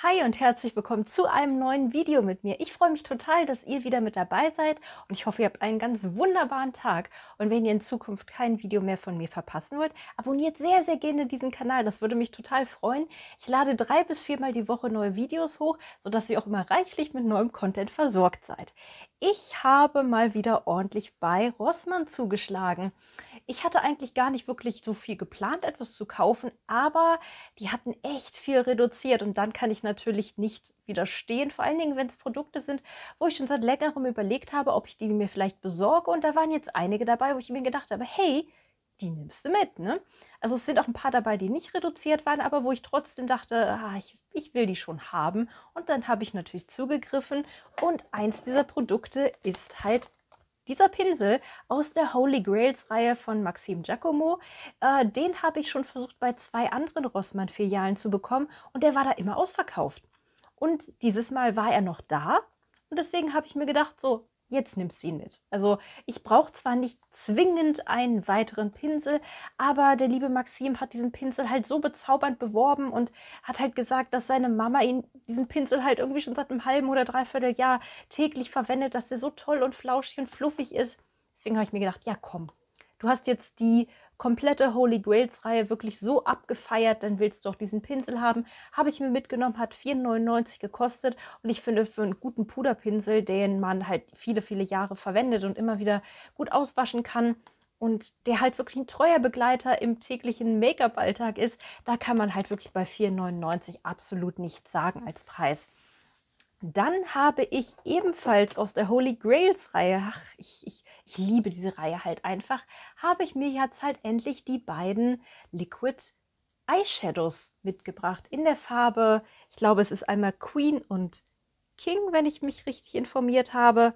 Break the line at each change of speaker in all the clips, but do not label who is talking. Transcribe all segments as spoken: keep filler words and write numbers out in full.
Hi und herzlich willkommen zu einem neuen Video mit mir. Ich freue mich total, dass ihr wieder mit dabei seid und ich hoffe, ihr habt einen ganz wunderbaren Tag. Und wenn ihr in Zukunft kein Video mehr von mir verpassen wollt, abonniert sehr, sehr gerne diesen Kanal. Das würde mich total freuen. Ich lade drei bis viermal die Woche neue Videos hoch, sodass ihr auch immer reichlich mit neuem Content versorgt seid. Ich habe mal wieder ordentlich bei Rossmann zugeschlagen. Ich hatte eigentlich gar nicht wirklich so viel geplant, etwas zu kaufen, aber die hatten echt viel reduziert und dann kann ich natürlich nicht widerstehen, vor allen Dingen, wenn es Produkte sind, wo ich schon seit längerem überlegt habe, ob ich die mir vielleicht besorge, und da waren jetzt einige dabei, wo ich mir gedacht habe, hey, die nimmst du mit, ne? Also es sind auch ein paar dabei, die nicht reduziert waren, aber wo ich trotzdem dachte, ah, ich, ich will die schon haben, und dann habe ich natürlich zugegriffen und eins dieser Produkte ist halt dieser Pinsel aus der Holy Grails Reihe von Maxim Giacomo. Äh, den habe ich schon versucht bei zwei anderen Rossmann-Filialen zu bekommen und der war da immer ausverkauft. Und dieses Mal war er noch da und deswegen habe ich mir gedacht, so, jetzt nimmst du ihn mit. Also ich brauche zwar nicht zwingend einen weiteren Pinsel, aber der liebe Maxim hat diesen Pinsel halt so bezaubernd beworben und hat halt gesagt, dass seine Mama ihn diesen Pinsel halt irgendwie schon seit einem halben oder dreiviertel Jahr täglich verwendet, dass der so toll und flauschig und fluffig ist. Deswegen habe ich mir gedacht, ja komm, du hast jetzt die komplette Holy Grails Reihe wirklich so abgefeiert, dann willst du auch diesen Pinsel haben. Habe ich mir mitgenommen, hat vier neunundneunzig gekostet und ich finde, für einen guten Puderpinsel, den man halt viele, viele Jahre verwendet und immer wieder gut auswaschen kann und der halt wirklich ein treuer Begleiter im täglichen Make-up-Alltag ist, da kann man halt wirklich bei vier neunundneunzig absolut nichts sagen als Preis. Dann habe ich ebenfalls aus der Holy Grails Reihe, ach, ich, ich, ich liebe diese Reihe halt einfach, habe ich mir jetzt halt endlich die beiden Liquid Eyeshadows mitgebracht. In der Farbe, ich glaube, es ist einmal Queen und King, wenn ich mich richtig informiert habe.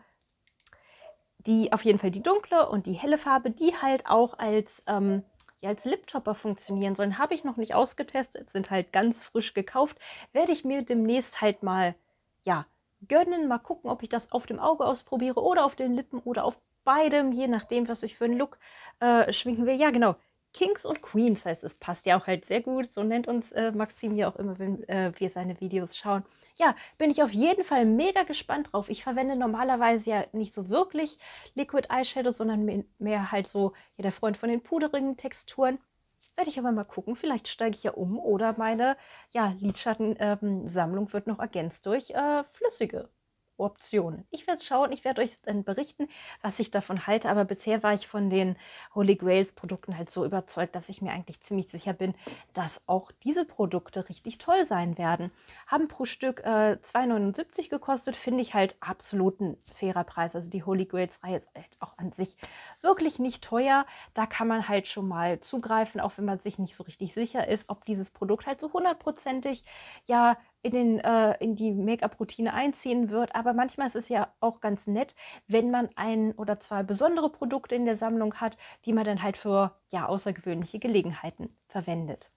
Die auf jeden Fall die dunkle und die helle Farbe, die halt auch als, ähm, ja, als Liptopper funktionieren sollen. Habe ich noch nicht ausgetestet, sind halt ganz frisch gekauft. Werde ich mir demnächst halt mal, ja, gönnen. Mal gucken, ob ich das auf dem Auge ausprobiere oder auf den Lippen oder auf beidem, je nachdem, was ich für einen Look äh, schminken will. Ja, genau. Kings und Queens heißt es. Passt ja auch halt sehr gut. So nennt uns äh, Maxim ja auch immer, wenn äh, wir seine Videos schauen. Ja, bin ich auf jeden Fall mega gespannt drauf. Ich verwende normalerweise ja nicht so wirklich Liquid Eyeshadow, sondern mehr halt so, ja, der Freund von den puderigen Texturen. Werde ich aber mal gucken, vielleicht steige ich ja um oder meine, ja, Lidschattensammlung ähm, wird noch ergänzt durch äh, flüssige Optionen. Ich werde schauen, ich werde euch dann berichten, was ich davon halte, aber bisher war ich von den Holy Grails Produkten halt so überzeugt, dass ich mir eigentlich ziemlich sicher bin, dass auch diese Produkte richtig toll sein werden. Haben pro Stück äh, zwei neunundsiebzig gekostet, finde ich halt absolut ein fairer Preis. Also die Holy Grails Reihe ist halt auch an sich wirklich nicht teuer. Da kann man halt schon mal zugreifen, auch wenn man sich nicht so richtig sicher ist, ob dieses Produkt halt so hundertprozentig, ja, in, den, äh, in die Make-up-Routine einziehen wird. Aber manchmal ist es ja auch ganz nett, wenn man ein oder zwei besondere Produkte in der Sammlung hat, die man dann halt für, ja, außergewöhnliche Gelegenheiten verwendet.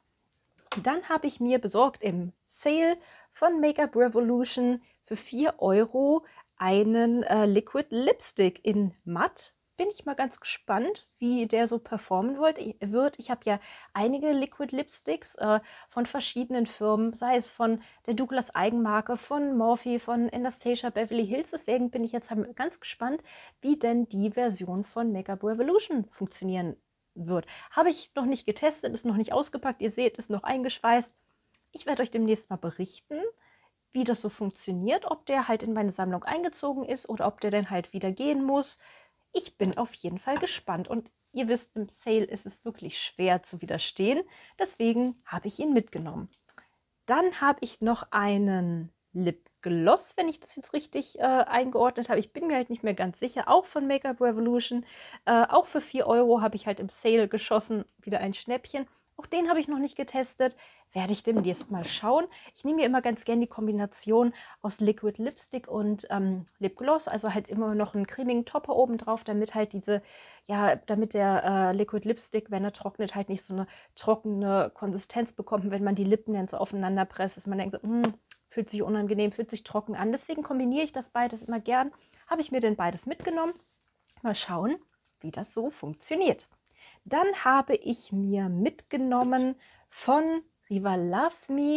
Dann habe ich mir besorgt im Sale von Make-up Revolution für vier Euro einen äh, Liquid Lipstick in Matt. Bin ich mal ganz gespannt, wie der so performen wird. Ich habe ja einige Liquid Lipsticks äh, von verschiedenen Firmen, sei es von der Douglas Eigenmarke, von Morphe, von Anastasia Beverly Hills. Deswegen bin ich jetzt ganz gespannt, wie denn die Version von Make-up Revolution funktionieren wird. Habe ich noch nicht getestet, ist noch nicht ausgepackt. Ihr seht, ist noch eingeschweißt. Ich werde euch demnächst mal berichten, wie das so funktioniert, ob der halt in meine Sammlung eingezogen ist oder ob der dann halt wieder gehen muss. Ich bin auf jeden Fall gespannt und ihr wisst, im Sale ist es wirklich schwer zu widerstehen. Deswegen habe ich ihn mitgenommen. Dann habe ich noch einen Lipgloss, wenn ich das jetzt richtig äh, eingeordnet habe. Ich bin mir halt nicht mehr ganz sicher. Auch von Make-up Revolution. Äh, auch für vier Euro habe ich halt im Sale geschossen. Wieder ein Schnäppchen. Auch den habe ich noch nicht getestet. Werde ich demnächst mal schauen. Ich nehme mir immer ganz gern die Kombination aus Liquid Lipstick und ähm, Lipgloss. Also halt immer noch einen cremigen Topper oben drauf, damit halt diese, ja, damit der äh, Liquid Lipstick, wenn er trocknet, halt nicht so eine trockene Konsistenz bekommt. Wenn man die Lippen dann so aufeinander presst, dass man denkt so, hm, fühlt sich unangenehm, fühlt sich trocken an. Deswegen kombiniere ich das beides immer gern. Habe ich mir denn beides mitgenommen. Mal schauen, wie das so funktioniert. Dann habe ich mir mitgenommen von Riva Loves Me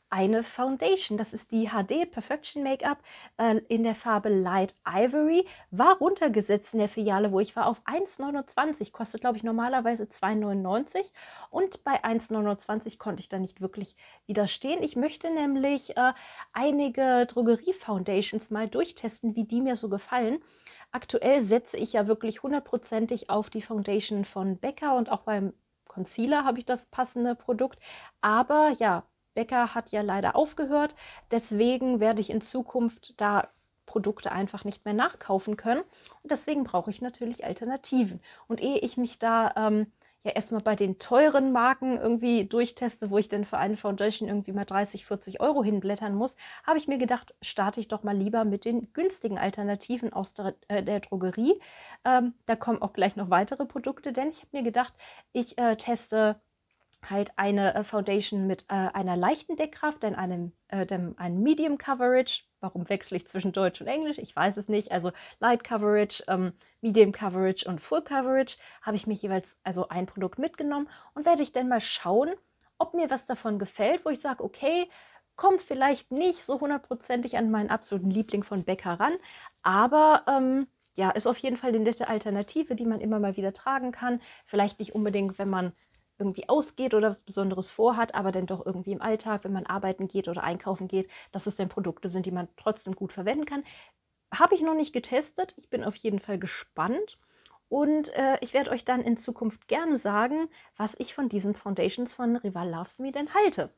eine Foundation. Das ist die H D Perfection Make-up äh, in der Farbe Light Ivory. War runtergesetzt in der Filiale, wo ich war, auf eins neunundzwanzig. Kostet, glaube ich, normalerweise zwei neunundneunzig. Und bei eins neunundzwanzig konnte ich da nicht wirklich widerstehen. Ich möchte nämlich äh, einige Drogerie-Foundations mal durchtesten, wie die mir so gefallen. Aktuell setze ich ja wirklich hundertprozentig auf die Foundation von Becca und auch beim Concealer habe ich das passende Produkt. Aber ja, Becca hat ja leider aufgehört, deswegen werde ich in Zukunft da Produkte einfach nicht mehr nachkaufen können und deswegen brauche ich natürlich Alternativen. Und ehe ich mich da ähm, ja erstmal bei den teuren Marken irgendwie durchteste, wo ich denn für eine Foundation irgendwie mal dreißig, vierzig Euro hinblättern muss, habe ich mir gedacht, starte ich doch mal lieber mit den günstigen Alternativen aus der, äh, der Drogerie. Ähm, da kommen auch gleich noch weitere Produkte, denn ich habe mir gedacht, ich äh, teste halt eine äh, Foundation mit äh, einer leichten Deckkraft, dann einem, äh, dem, einem Medium Coverage. Warum wechsle ich zwischen Deutsch und Englisch? Ich weiß es nicht. Also Light Coverage, ähm, Medium Coverage und Full Coverage habe ich mir jeweils also ein Produkt mitgenommen und werde ich dann mal schauen, ob mir was davon gefällt, wo ich sage, okay, kommt vielleicht nicht so hundertprozentig an meinen absoluten Liebling von Becca ran, aber ähm, ja, ist auf jeden Fall eine nette Alternative, die man immer mal wieder tragen kann. Vielleicht nicht unbedingt, wenn man irgendwie ausgeht oder was Besonderes vorhat, aber dann doch irgendwie im Alltag, wenn man arbeiten geht oder einkaufen geht, dass es dann Produkte sind, die man trotzdem gut verwenden kann. Habe ich noch nicht getestet. Ich bin auf jeden Fall gespannt. Und äh, ich werde euch dann in Zukunft gerne sagen, was ich von diesen Foundations von Rival Loves Me denn halte.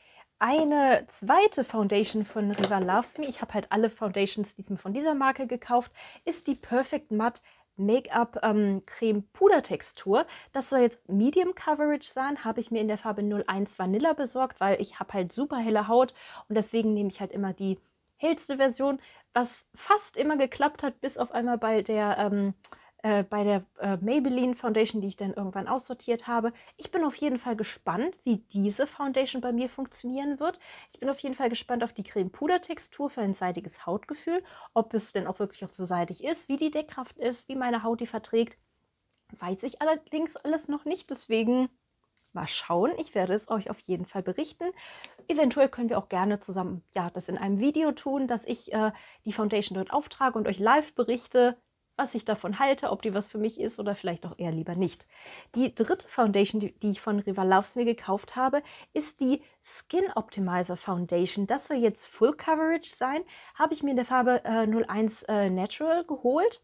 Eine zweite Foundation von Rival Loves Me, ich habe halt alle Foundations diesem, von dieser Marke gekauft, ist die Perfect Matte Make-up ähm, Creme Pudertextur. Das soll jetzt Medium Coverage sein, habe ich mir in der Farbe null eins Vanilla besorgt, weil ich habe halt super helle Haut und deswegen nehme ich halt immer die hellste Version, was fast immer geklappt hat, bis auf einmal bei der ähm, äh, bei der äh, Maybelline Foundation, die ich dann irgendwann aussortiert habe. Ich bin auf jeden Fall gespannt, wie diese Foundation bei mir funktionieren wird. Ich bin auf jeden Fall gespannt auf die Creme-Puder-Textur für ein seidiges Hautgefühl, ob es denn auch wirklich auch so seidig ist, wie die Deckkraft ist, wie meine Haut die verträgt. Weiß ich allerdings alles noch nicht, deswegen mal schauen. Ich werde es euch auf jeden Fall berichten. Eventuell können wir auch gerne zusammen ja, das in einem Video tun, dass ich äh, die Foundation dort auftrage und euch live berichte, was ich davon halte, ob die was für mich ist oder vielleicht auch eher lieber nicht. Die dritte Foundation, die, die ich von Rival Loves Me gekauft habe, ist die Skin Optimizer Foundation. Das soll jetzt Full Coverage sein. Habe ich mir in der Farbe äh, null eins äh, Natural geholt.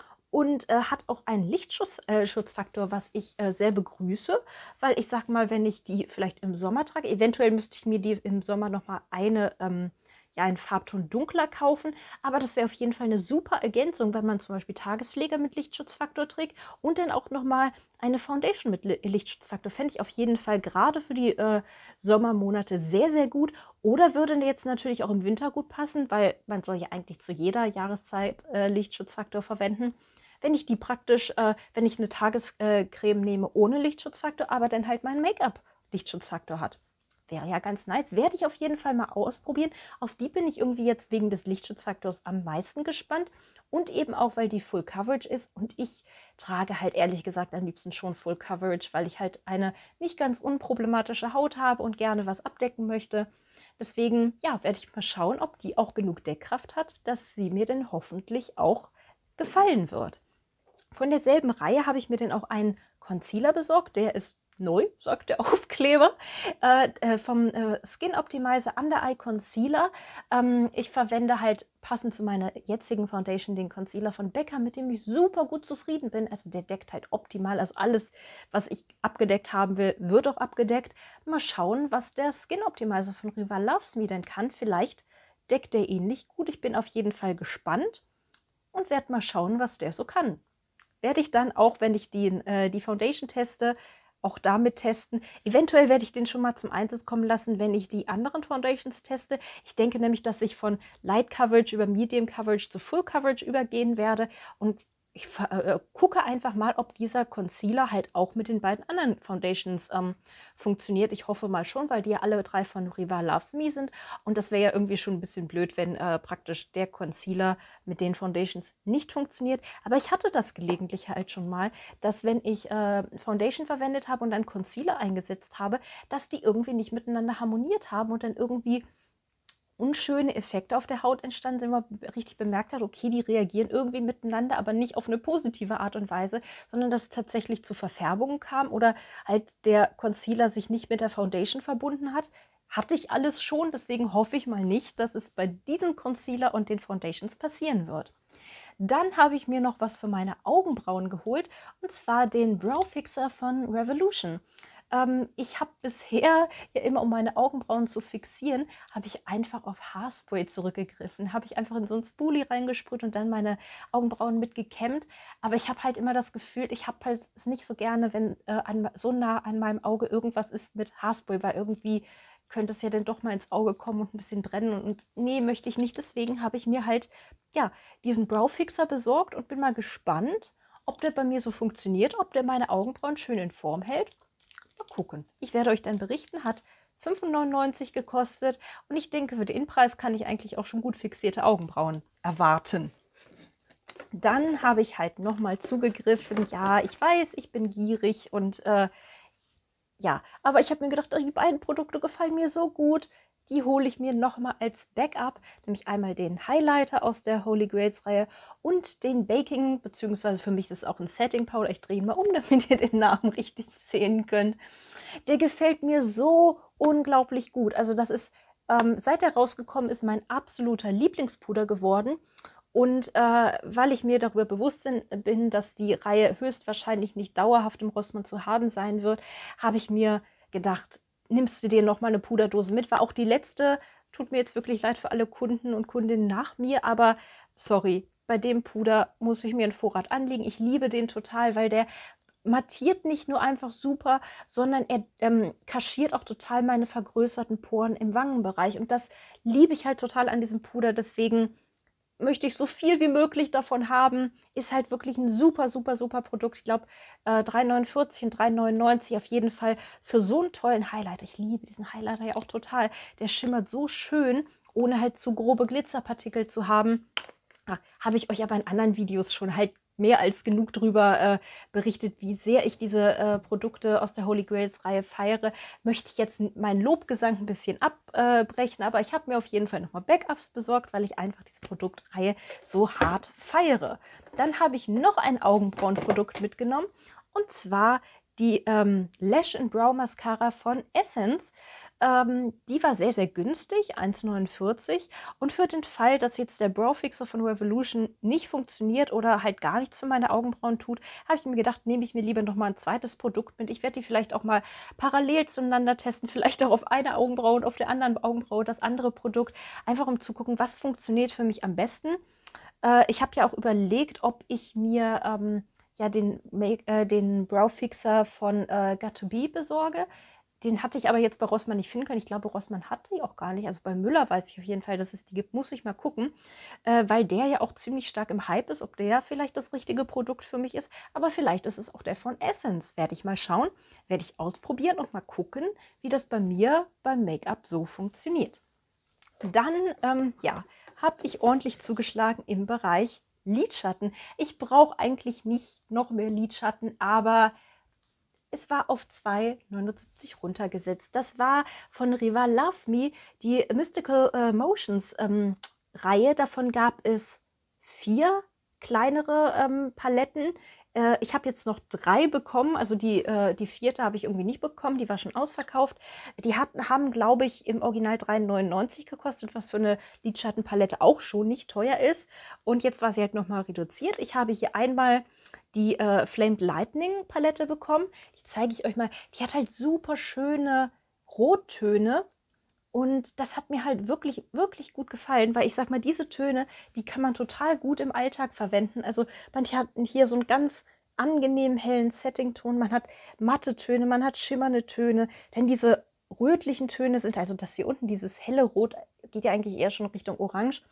Und äh, hat auch einen Lichtschutzfaktor, äh, was ich äh, sehr begrüße, weil ich sag mal, wenn ich die vielleicht im Sommer trage, eventuell müsste ich mir die im Sommer nochmal eine, ähm, ja, einen Farbton dunkler kaufen, aber das wäre auf jeden Fall eine super Ergänzung, wenn man zum Beispiel Tagespflege mit Lichtschutzfaktor trägt und dann auch nochmal eine Foundation mit Lichtschutzfaktor. Fände ich auf jeden Fall gerade für die äh, Sommermonate sehr, sehr gut oder würde jetzt natürlich auch im Winter gut passen, weil man soll ja eigentlich zu jeder Jahreszeit äh, Lichtschutzfaktor verwenden. Wenn ich die praktisch, äh, wenn ich eine Tagescreme nehme ohne Lichtschutzfaktor, aber dann halt mein Make-up Lichtschutzfaktor hat. Wäre ja ganz nice. Werde ich auf jeden Fall mal ausprobieren. Auf die bin ich irgendwie jetzt wegen des Lichtschutzfaktors am meisten gespannt. Und eben auch, weil die Full Coverage ist. Und ich trage halt ehrlich gesagt am liebsten schon Full Coverage, weil ich halt eine nicht ganz unproblematische Haut habe und gerne was abdecken möchte. Deswegen, ja, werde ich mal schauen, ob die auch genug Deckkraft hat, dass sie mir denn hoffentlich auch gefallen wird. Von derselben Reihe habe ich mir dann auch einen Concealer besorgt. Der ist neu, sagt der Aufkleber, äh, äh, vom äh, Skin Optimizer Under Eye Concealer. Ähm, ich verwende halt passend zu meiner jetzigen Foundation den Concealer von Becca, mit dem ich super gut zufrieden bin. Also der deckt halt optimal. Also alles, was ich abgedeckt haben will, wird auch abgedeckt. Mal schauen, was der Skin Optimizer von Rival Loves Me denn kann. Vielleicht deckt der ähnlich gut. Ich bin auf jeden Fall gespannt und werde mal schauen, was der so kann. Werde ich dann auch, wenn ich die, äh, die Foundation teste, auch damit testen. Eventuell werde ich den schon mal zum Einsatz kommen lassen, wenn ich die anderen Foundations teste. Ich denke nämlich, dass ich von Light Coverage über Medium Coverage zu Full Coverage übergehen werde. Und ich äh, gucke einfach mal, ob dieser Concealer halt auch mit den beiden anderen Foundations ähm, funktioniert. Ich hoffe mal schon, weil die ja alle drei von Rival Loves Me sind. Und das wäre ja irgendwie schon ein bisschen blöd, wenn äh, praktisch der Concealer mit den Foundations nicht funktioniert. Aber ich hatte das gelegentlich halt schon mal, dass wenn ich äh, Foundation verwendet habe und dann Concealer eingesetzt habe, dass die irgendwie nicht miteinander harmoniert haben und dann irgendwie unschöne Effekte auf der Haut entstanden sind, wo man richtig bemerkt hat, okay, die reagieren irgendwie miteinander, aber nicht auf eine positive Art und Weise, sondern dass es tatsächlich zu Verfärbungen kam oder halt der Concealer sich nicht mit der Foundation verbunden hat. Hatte ich alles schon, deswegen hoffe ich mal nicht, dass es bei diesem Concealer und den Foundations passieren wird. Dann habe ich mir noch was für meine Augenbrauen geholt, und zwar den Brow Fixer von Revolution. Ähm, ich habe bisher ja immer, um meine Augenbrauen zu fixieren, habe ich einfach auf Haarspray zurückgegriffen. Habe ich einfach in so einen Spoolie reingesprüht und dann meine Augenbrauen mit gekämmt. Aber ich habe halt immer das Gefühl, ich habe halt es nicht so gerne, wenn äh, an, so nah an meinem Auge irgendwas ist mit Haarspray, weil irgendwie könnte es ja dann doch mal ins Auge kommen und ein bisschen brennen. Und, und nee, möchte ich nicht. Deswegen habe ich mir halt ja diesen Brow Fixer besorgt und bin mal gespannt, ob der bei mir so funktioniert, ob der meine Augenbrauen schön in Form hält. Mal gucken. Ich werde euch dann berichten. Hat fünf neunundneunzig gekostet und ich denke, für den Preis kann ich eigentlich auch schon gut fixierte Augenbrauen erwarten. Dann habe ich halt nochmal zugegriffen. Ja, ich weiß, ich bin gierig und äh, ja, aber ich habe mir gedacht, die beiden Produkte gefallen mir so gut. Die hole ich mir nochmal als Backup, nämlich einmal den Highlighter aus der Holy Grails Reihe und den Baking, beziehungsweise für mich ist es auch ein Setting Powder. Ich drehe ihn mal um, damit ihr den Namen richtig sehen könnt. Der gefällt mir so unglaublich gut. Also das ist, ähm, seit er rausgekommen ist, mein absoluter Lieblingspuder geworden. Und äh, weil ich mir darüber bewusst bin, dass die Reihe höchstwahrscheinlich nicht dauerhaft im Rossmann zu haben sein wird, habe ich mir gedacht, nimmst du dir noch mal eine Puderdose mit. War auch die letzte. Tut mir jetzt wirklich leid für alle Kunden und Kundinnen nach mir, aber sorry, bei dem Puder muss ich mir einen Vorrat anlegen. Ich liebe den total, weil der mattiert nicht nur einfach super, sondern er ähm, kaschiert auch total meine vergrößerten Poren im Wangenbereich. Und das liebe ich halt total an diesem Puder. Deswegen möchte ich so viel wie möglich davon haben. Ist halt wirklich ein super, super, super Produkt. Ich glaube, äh, drei neunundvierzig und drei neunundneunzig auf jeden Fall für so einen tollen Highlighter. Ich liebe diesen Highlighter ja auch total. Der schimmert so schön, ohne halt zu grobe Glitzerpartikel zu haben. Ah, habe ich euch aber in anderen Videos schon halt mehr als genug drüber äh, berichtet, wie sehr ich diese äh, Produkte aus der Holy Grails Reihe feiere. Möchte ich jetzt meinen Lobgesang ein bisschen abbrechen, aber ich habe mir auf jeden Fall nochmal Backups besorgt, weil ich einfach diese Produktreihe so hart feiere. Dann habe ich noch ein Augenbrauenprodukt mitgenommen, und zwar die ähm, Lash and Brow Mascara von Essence. Ähm, die war sehr, sehr günstig, eins neunundvierzig. Und für den Fall, dass jetzt der Brow Fixer von Revolution nicht funktioniert oder halt gar nichts für meine Augenbrauen tut, habe ich mir gedacht, nehme ich mir lieber noch mal ein zweites Produkt mit. Ich werde die vielleicht auch mal parallel zueinander testen, vielleicht auch auf einer Augenbraue und auf der anderen Augenbraue das andere Produkt, einfach um zu gucken, was funktioniert für mich am besten. Äh, ich habe ja auch überlegt, ob ich mir ähm, ja den, Make, äh, den Brow Fixer von äh, Got to Be besorge. Den hatte ich aber jetzt bei Rossmann nicht finden können. Ich glaube, Rossmann hat die auch gar nicht. Also bei Müller weiß ich auf jeden Fall, dass es die gibt. Muss ich mal gucken, äh, weil der ja auch ziemlich stark im Hype ist, ob der vielleicht das richtige Produkt für mich ist. Aber vielleicht ist es auch der von Essence. Werde ich mal schauen, werde ich ausprobieren und mal gucken, wie das bei mir beim Make-up so funktioniert. Dann, ähm, ja, habe ich ordentlich zugeschlagen im Bereich Lidschatten. Ich brauche eigentlich nicht noch mehr Lidschatten, aber es war auf zwei neunundsiebzig runtergesetzt. Das war von Rival Loves Me, die Mystical äh, Motions ähm, Reihe. Davon gab es vier kleinere ähm, Paletten. Äh, ich habe jetzt noch drei bekommen. Also die, äh, die vierte habe ich irgendwie nicht bekommen. Die war schon ausverkauft. Die hatten, haben, glaube ich, im Original drei neunundneunzig gekostet, was für eine Lidschattenpalette auch schon nicht teuer ist. Und jetzt war sie halt nochmal reduziert. Ich habe hier einmal die äh, Flamed Lightning Palette bekommen. Die zeige ich euch mal. Die hat halt super schöne Rottöne. Und das hat mir halt wirklich, wirklich gut gefallen, weil ich sag mal, diese Töne, die kann man total gut im Alltag verwenden. Also man hat hier so einen ganz angenehmen hellen Setting-Ton, man hat matte Töne, man hat schimmernde Töne. Denn diese rötlichen Töne sind, also das hier unten, dieses helle Rot, geht ja eigentlich eher schon Richtung Orange.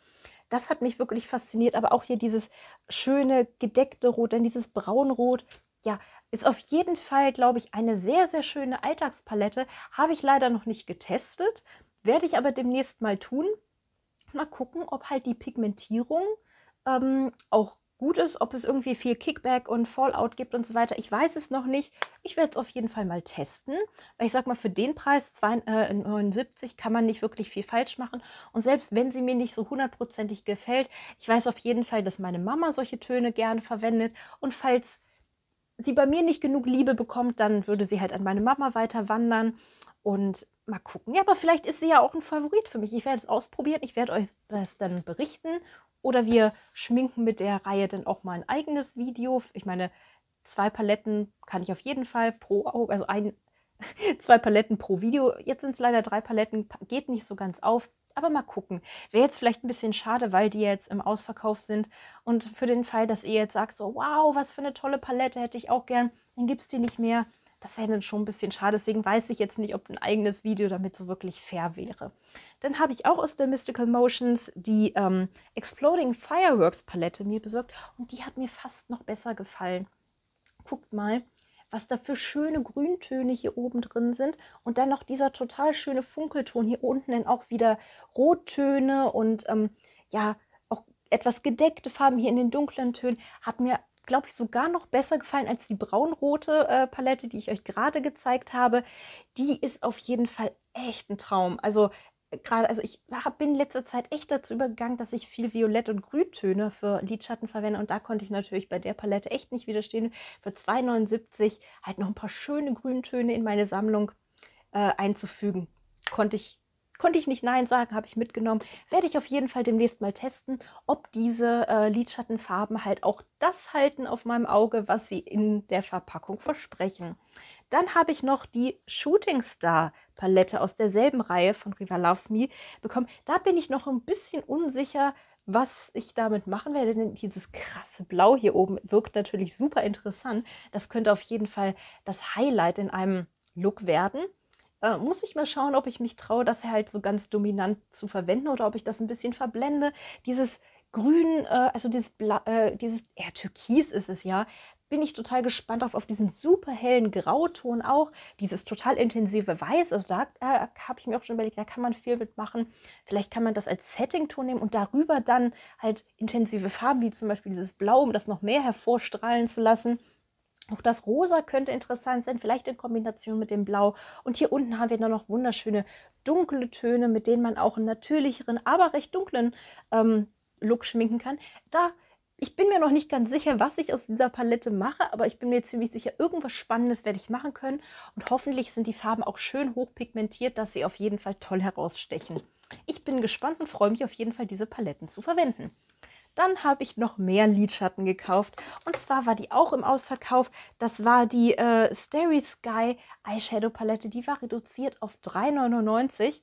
Das hat mich wirklich fasziniert, aber auch hier dieses schöne gedeckte Rot, dann dieses Braunrot. Ja, ist auf jeden Fall, glaube ich, eine sehr, sehr schöne Alltagspalette. Habe ich leider noch nicht getestet, werde ich aber demnächst mal tun. Mal gucken, ob halt die Pigmentierung ähm, auch gut ist, ob es irgendwie viel Kickback und Fallout gibt und so weiter. Ich weiß es noch nicht. Ich werde es auf jeden Fall mal testen. Weil ich sag mal, für den Preis zwei, äh, neunundsiebzig kann man nicht wirklich viel falsch machen. Und selbst wenn sie mir nicht so hundertprozentig gefällt, ich weiß auf jeden Fall, dass meine Mama solche Töne gerne verwendet. Und falls sie bei mir nicht genug Liebe bekommt, dann würde sie halt an meine Mama weiter wandern. Und mal gucken. Ja, aber vielleicht ist sie ja auch ein Favorit für mich. Ich werde es ausprobieren. Ich werde euch das dann berichten. Oder wir schminken mit der Reihe dann auch mal ein eigenes Video. Ich meine, zwei Paletten kann ich auf jeden Fall pro Auge, also ein, zwei Paletten pro Video. Jetzt sind es leider drei Paletten, geht nicht so ganz auf. Aber mal gucken. Wäre jetzt vielleicht ein bisschen schade, weil die jetzt im Ausverkauf sind. Und für den Fall, dass ihr jetzt sagt, so wow, was für eine tolle Palette hätte ich auch gern, dann gibt es die nicht mehr. Das wäre dann schon ein bisschen schade. Deswegen weiß ich jetzt nicht, ob ein eigenes Video damit so wirklich fair wäre. Dann habe ich auch aus der Mystical Motions die ähm, Exploding Fireworks Palette mir besorgt. Und die hat mir fast noch besser gefallen. Guckt mal, was da für schöne Grüntöne hier oben drin sind. Und dann noch dieser total schöne Funkelton hier unten, dann auch wieder Rottöne und ähm, ja, auch etwas gedeckte Farben hier in den dunklen Tönen. Hat mir, glaube ich, sogar noch besser gefallen als die braunrote äh, Palette, die ich euch gerade gezeigt habe. Die ist auf jeden Fall echt ein Traum. Also gerade, also ich hab, bin in letzter Zeit echt dazu übergegangen, dass ich viel Violett- und Grüntöne für Lidschatten verwende. Und da konnte ich natürlich bei der Palette echt nicht widerstehen. Für zwei neunundsiebzig halt noch ein paar schöne Grüntöne in meine Sammlung äh, einzufügen. Konnte ich, konnte ich nicht Nein sagen, habe ich mitgenommen. Werde ich auf jeden Fall demnächst mal testen, ob diese äh, Lidschattenfarben halt auch das halten auf meinem Auge, was sie in der Verpackung versprechen. Dann habe ich noch die Shooting Star Palette aus derselben Reihe von Riva Loves Me bekommen. Da bin ich noch ein bisschen unsicher, was ich damit machen werde, denn dieses krasse Blau hier oben wirkt natürlich super interessant. Das könnte auf jeden Fall das Highlight in einem Look werden. Äh, muss ich mal schauen, ob ich mich traue, das halt so ganz dominant zu verwenden oder ob ich das ein bisschen verblende. Dieses Grün, äh, also dieses, Bla äh, dieses, ja, Türkis ist es ja, bin ich total gespannt auf, auf diesen super hellen Grauton auch, dieses total intensive Weiß, also da äh, habe ich mir auch schon überlegt, da kann man viel mitmachen. Vielleicht kann man das als Setting-Ton nehmen und darüber dann halt intensive Farben, wie zum Beispiel dieses Blau, um das noch mehr hervorstrahlen zu lassen. Auch das Rosa könnte interessant sein, vielleicht in Kombination mit dem Blau. Und hier unten haben wir dann noch wunderschöne dunkle Töne, mit denen man auch einen natürlicheren, aber recht dunklen ähm, Look schminken kann. Da Ich bin mir noch nicht ganz sicher, was ich aus dieser Palette mache, aber ich bin mir ziemlich sicher, irgendwas Spannendes werde ich machen können. Und hoffentlich sind die Farben auch schön hochpigmentiert, dass sie auf jeden Fall toll herausstechen. Ich bin gespannt und freue mich auf jeden Fall, diese Paletten zu verwenden. Dann habe ich noch mehr Lidschatten gekauft. Und zwar war die auch im Ausverkauf. Das war die äh, Starry Sky Eyeshadow Palette. Die war reduziert auf drei neunundneunzig.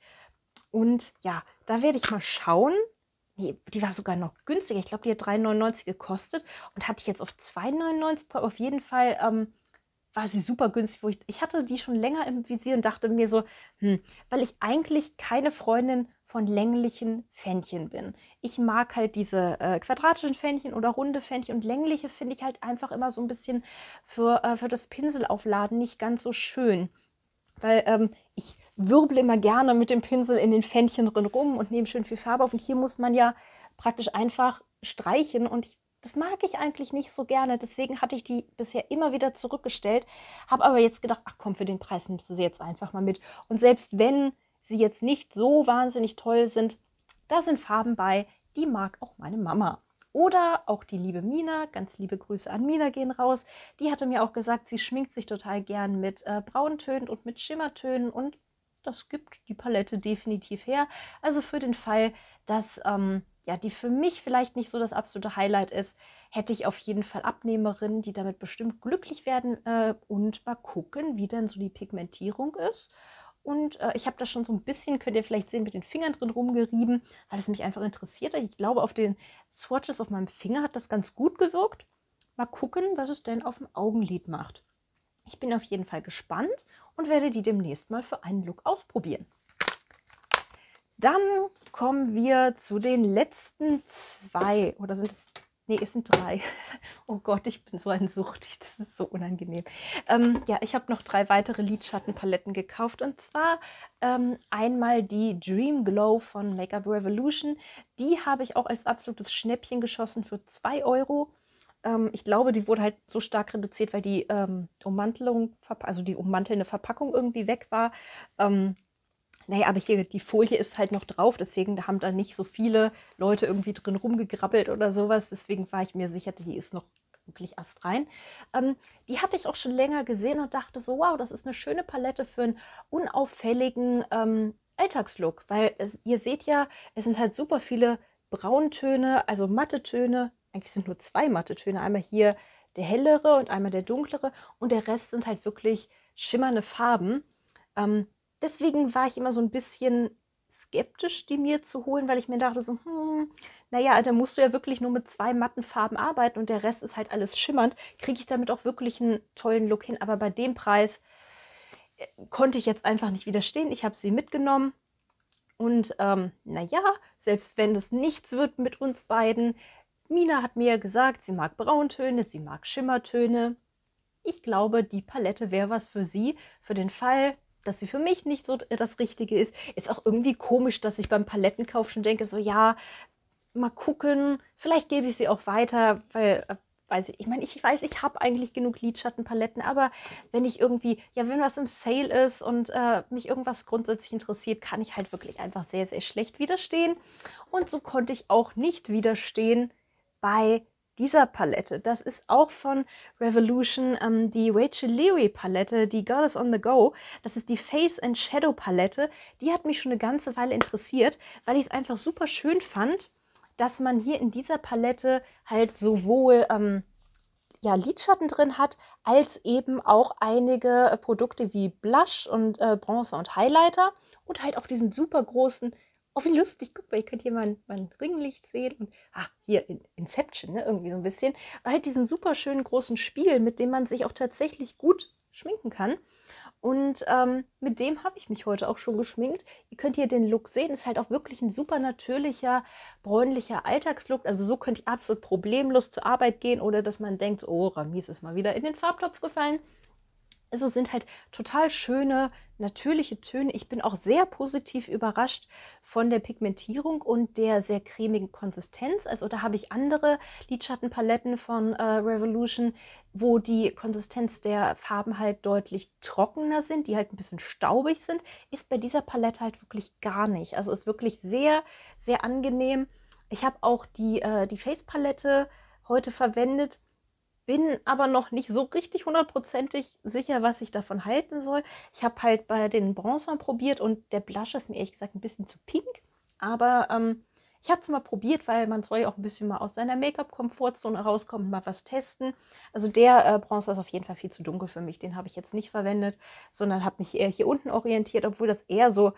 Und ja, da werde ich mal schauen. Nee, die war sogar noch günstiger. Ich glaube, die hat drei neunundneunzig gekostet und hatte ich jetzt auf zwei neunundneunzig. Auf jeden Fall ähm, war sie super günstig. Wo ich, ich hatte die schon länger im Visier und dachte mir so, hm, weil ich eigentlich keine Freundin von länglichen Fähnchen bin. Ich mag halt diese äh, quadratischen Fähnchen oder runde Fähnchen und längliche finde ich halt einfach immer so ein bisschen für, äh, für das Pinselaufladen nicht ganz so schön. Weil ähm, ich wirble immer gerne mit dem Pinsel in den Fännchen drin rum und nehme schön viel Farbe auf. Und hier muss man ja praktisch einfach streichen. Und ich, das mag ich eigentlich nicht so gerne. Deswegen hatte ich die bisher immer wieder zurückgestellt. Habe aber jetzt gedacht, ach komm, für den Preis nimmst du sie jetzt einfach mal mit. Und selbst wenn sie jetzt nicht so wahnsinnig toll sind, da sind Farben bei, die mag auch meine Mama. Oder auch die liebe Mina, ganz liebe Grüße an Mina gehen raus. Die hatte mir auch gesagt, sie schminkt sich total gern mit äh, Brauntönen und mit Schimmertönen und das gibt die Palette definitiv her. Also für den Fall, dass ähm, ja, die für mich vielleicht nicht so das absolute Highlight ist, hätte ich auf jeden Fall Abnehmerinnen, die damit bestimmt glücklich werden äh, und mal gucken, wie denn so die Pigmentierung ist. Und äh, ich habe da schon so ein bisschen, könnt ihr vielleicht sehen, mit den Fingern drin rumgerieben, weil es mich einfach interessiert hat. Ich glaube, auf den Swatches auf meinem Finger hat das ganz gut gewirkt. Mal gucken, was es denn auf dem Augenlid macht. Ich bin auf jeden Fall gespannt und werde die demnächst mal für einen Look ausprobieren. Dann kommen wir zu den letzten zwei. Oder sind es... Nee, es sind drei. Oh Gott, ich bin so ein Suchti. Das ist so unangenehm. Ähm, ja, ich habe noch drei weitere Lidschattenpaletten gekauft. Und zwar ähm, einmal die Dream Glow von Makeup Revolution. Die habe ich auch als absolutes Schnäppchen geschossen für zwei Euro. Ähm, ich glaube, die wurde halt so stark reduziert, weil die ähm, Ummantelung, also die ummantelnde Verpackung irgendwie weg war. Ähm, Naja, aber hier, die Folie ist halt noch drauf, deswegen haben da nicht so viele Leute irgendwie drin rumgegrabbelt oder sowas. Deswegen war ich mir sicher, die ist noch wirklich astrein. Ähm, die hatte ich auch schon länger gesehen und dachte so, wow, das ist eine schöne Palette für einen unauffälligen ähm, Alltagslook. Weil es, ihr seht ja, es sind halt super viele Brauntöne, also matte Töne. Eigentlich sind nur zwei matte Töne. Einmal hier der hellere und einmal der dunklere. Und der Rest sind halt wirklich schimmernde Farben. Ähm, Deswegen war ich immer so ein bisschen skeptisch, die mir zu holen, weil ich mir dachte so, hm, naja, da musst du ja wirklich nur mit zwei matten Farben arbeiten und der Rest ist halt alles schimmernd. Kriege ich damit auch wirklich einen tollen Look hin. Aber bei dem Preis äh, konnte ich jetzt einfach nicht widerstehen. Ich habe sie mitgenommen und ähm, naja, selbst wenn das nichts wird mit uns beiden, Mina hat mir gesagt, sie mag Brauntöne, sie mag Schimmertöne. Ich glaube, die Palette wäre was für sie, für den Fall, dass sie für mich nicht so das Richtige ist. Ist auch irgendwie komisch, dass ich beim Palettenkauf schon denke, so ja, mal gucken, vielleicht gebe ich sie auch weiter, weil, äh, weiß ich, ich meine, ich weiß, ich habe eigentlich genug Lidschattenpaletten, aber wenn ich irgendwie, ja, wenn was im Sale ist und äh, mich irgendwas grundsätzlich interessiert, kann ich halt wirklich einfach sehr, sehr schlecht widerstehen. Und so konnte ich auch nicht widerstehen bei dieser Palette. Das ist auch von Revolution, ähm, die Rachel Leary Palette, die Goddess on the Go. Das ist die Face and Shadow Palette. Die hat mich schon eine ganze Weile interessiert, weil ich es einfach super schön fand, dass man hier in dieser Palette halt sowohl ähm, ja, Lidschatten drin hat, als eben auch einige äh, Produkte wie Blush und äh, Bronzer und Highlighter und halt auch diesen super großen, oh wie lustig, guck mal, ihr könnt hier mein, mein Ringlicht sehen und ah, hier in Inception, ne, irgendwie so ein bisschen, halt diesen super schönen großen Spiegel, mit dem man sich auch tatsächlich gut schminken kann. Und ähm, mit dem habe ich mich heute auch schon geschminkt. Ihr könnt hier den Look sehen. Ist halt auch wirklich ein super natürlicher, bräunlicher Alltagslook. Also so könnte ich absolut problemlos zur Arbeit gehen, ohne dass man denkt, oh, Ramis ist mal wieder in den Farbtopf gefallen. Also sind halt total schöne, natürliche Töne. Ich bin auch sehr positiv überrascht von der Pigmentierung und der sehr cremigen Konsistenz. Also da habe ich andere Lidschattenpaletten von äh, Revolution, wo die Konsistenz der Farben halt deutlich trockener sind, die halt ein bisschen staubig sind. Ist bei dieser Palette halt wirklich gar nicht. Also ist wirklich sehr, sehr angenehm. Ich habe auch die, äh, die Face-Palette heute verwendet. Bin aber noch nicht so richtig hundertprozentig sicher, was ich davon halten soll. Ich habe halt bei den Bronzern probiert und der Blush ist mir ehrlich gesagt ein bisschen zu pink. Aber ähm, ich habe es mal probiert, weil man soll ja auch ein bisschen mal aus seiner Make-up-Komfortzone rauskommen, mal was testen. Also der äh, Bronzer ist auf jeden Fall viel zu dunkel für mich. Den habe ich jetzt nicht verwendet, sondern habe mich eher hier unten orientiert, obwohl das eher so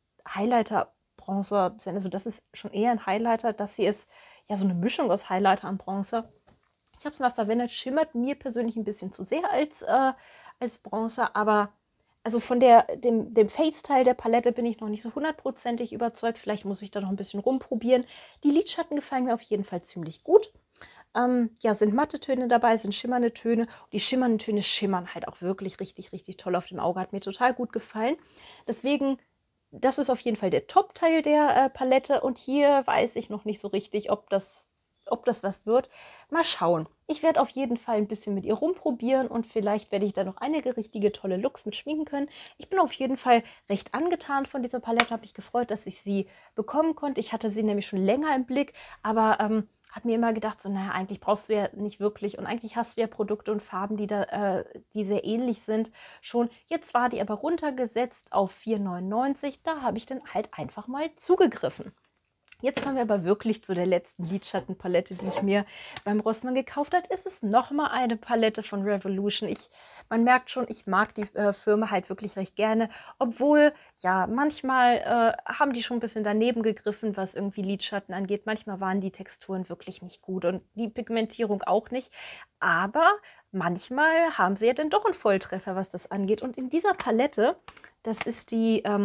Highlighter-Bronzer sind. Also das ist schon eher ein Highlighter. Das hier ist ja so eine Mischung aus Highlighter und Bronzer. Ich habe es mal verwendet, schimmert mir persönlich ein bisschen zu sehr als, äh, als Bronzer, aber also von der, dem, dem Face-Teil der Palette bin ich noch nicht so hundertprozentig überzeugt. Vielleicht muss ich da noch ein bisschen rumprobieren. Die Lidschatten gefallen mir auf jeden Fall ziemlich gut. Ähm, ja, sind matte Töne dabei, sind schimmernde Töne. Die schimmernden Töne schimmern halt auch wirklich richtig, richtig toll auf dem Auge. Hat mir total gut gefallen. Deswegen, das ist auf jeden Fall der Top-Teil der äh, Palette. Und hier weiß ich noch nicht so richtig, ob das ob das was wird. Mal schauen. Ich werde auf jeden Fall ein bisschen mit ihr rumprobieren und vielleicht werde ich da noch einige richtige tolle Looks mit schminken können. Ich bin auf jeden Fall recht angetan von dieser Palette. Habe mich gefreut, dass ich sie bekommen konnte. Ich hatte sie nämlich schon länger im Blick, aber ähm, habe mir immer gedacht, so naja, eigentlich brauchst du ja nicht wirklich und eigentlich hast du ja Produkte und Farben, die, da, äh, die sehr ähnlich sind schon. Jetzt war die aber runtergesetzt auf vier neunundneunzig. Da habe ich dann halt einfach mal zugegriffen. Jetzt kommen wir aber wirklich zu der letzten Lidschattenpalette, die ich mir beim Rossmann gekauft habe. Es ist nochmal eine Palette von Revolution. Ich, man merkt schon, ich mag die äh, Firma halt wirklich recht gerne. Obwohl, ja, manchmal äh, haben die schon ein bisschen daneben gegriffen, was irgendwie Lidschatten angeht. Manchmal waren die Texturen wirklich nicht gut und die Pigmentierung auch nicht. Aber manchmal haben sie ja dann doch einen Volltreffer, was das angeht. Und in dieser Palette, das ist die... Ähm,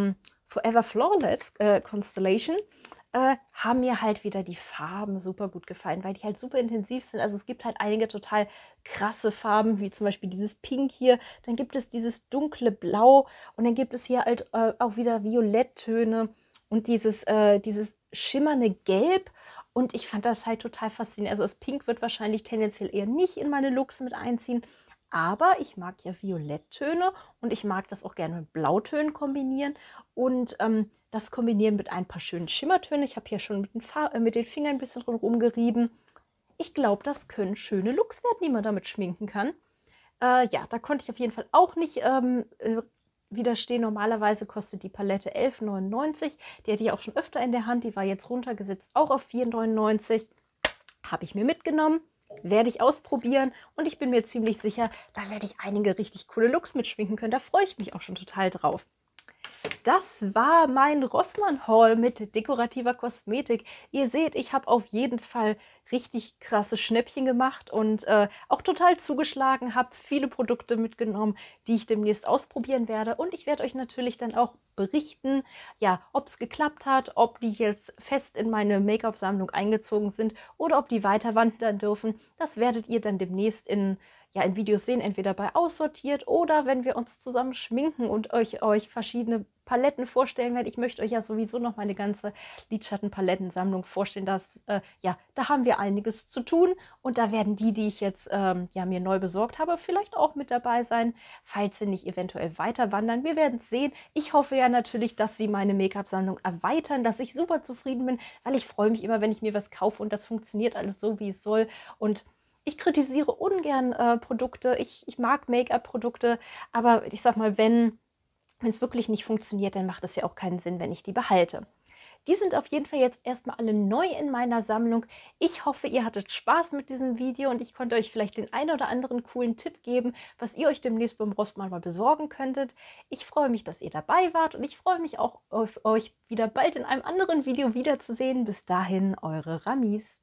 Forever Flawless äh, Constellation äh, haben mir halt wieder die Farben super gut gefallen, weil die halt super intensiv sind. Also es gibt halt einige total krasse Farben, wie zum Beispiel dieses Pink hier. Dann gibt es dieses dunkle Blau und dann gibt es hier halt äh, auch wieder Violetttöne und dieses, äh, dieses schimmernde Gelb. Und ich fand das halt total faszinierend. Also das Pink wird wahrscheinlich tendenziell eher nicht in meine Looks mit einziehen. Aber ich mag ja Violetttöne und ich mag das auch gerne mit Blautönen kombinieren. Und ähm, das kombinieren mit ein paar schönen Schimmertönen. Ich habe hier schon mit den, Far äh, mit den Fingern ein bisschen drum gerieben. Ich glaube, das können schöne Looks werden, die man damit schminken kann. Äh, ja, da konnte ich auf jeden Fall auch nicht ähm, äh, widerstehen. Normalerweise kostet die Palette elf neunundneunzig. Die hatte ich auch schon öfter in der Hand. Die war jetzt runtergesetzt, auch auf vier neunundneunzig. Habe ich mir mitgenommen. Werde ich ausprobieren und ich bin mir ziemlich sicher, da werde ich einige richtig coole Looks mitschminken können. Da freue ich mich auch schon total drauf. Das war mein Rossmann-Haul mit dekorativer Kosmetik. Ihr seht, ich habe auf jeden Fall richtig krasse Schnäppchen gemacht und äh, auch total zugeschlagen, habe viele Produkte mitgenommen, die ich demnächst ausprobieren werde. Und ich werde euch natürlich dann auch berichten, ja, ob es geklappt hat, ob die jetzt fest in meine Make-up-Sammlung eingezogen sind oder ob die weiter wandern dürfen. Das werdet ihr dann demnächst in ja, in Videos sehen, entweder bei Aussortiert oder wenn wir uns zusammen schminken und euch, euch verschiedene Paletten vorstellen werde. Ich möchte euch ja sowieso noch meine ganze Lidschatten-Palettensammlung vorstellen. Das, äh, ja, da haben wir einiges zu tun und da werden die, die ich jetzt ähm, ja, mir neu besorgt habe, vielleicht auch mit dabei sein, falls sie nicht eventuell weiter wandern. Wir werden es sehen. Ich hoffe ja natürlich, dass sie meine Make-up-Sammlung erweitern, dass ich super zufrieden bin, weil ich freue mich immer, wenn ich mir was kaufe und das funktioniert alles so, wie es soll. Und ich kritisiere ungern äh, Produkte, ich, ich mag Make-up-Produkte, aber ich sag mal, wenn es wirklich nicht funktioniert, dann macht es ja auch keinen Sinn, wenn ich die behalte. Die sind auf jeden Fall jetzt erstmal alle neu in meiner Sammlung. Ich hoffe, ihr hattet Spaß mit diesem Video und ich konnte euch vielleicht den einen oder anderen coolen Tipp geben, was ihr euch demnächst beim Rossmann mal besorgen könntet. Ich freue mich, dass ihr dabei wart und ich freue mich auch auf euch wieder bald in einem anderen Video wiederzusehen. Bis dahin, eure Ramis.